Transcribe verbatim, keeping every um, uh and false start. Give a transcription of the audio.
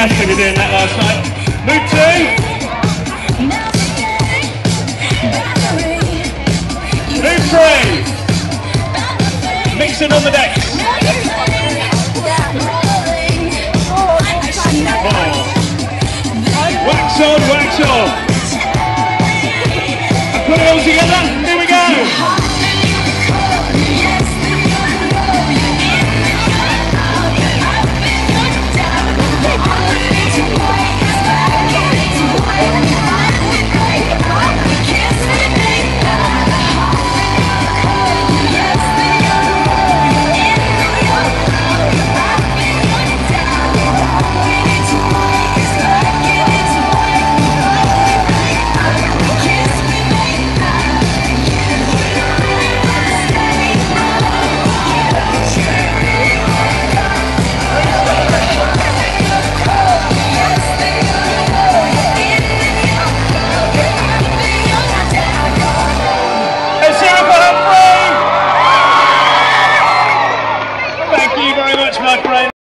fantastically doing that last night. Move two. Move three. Mixing on the decks. Four. Wax on, wax on. And put it all together. Here we go.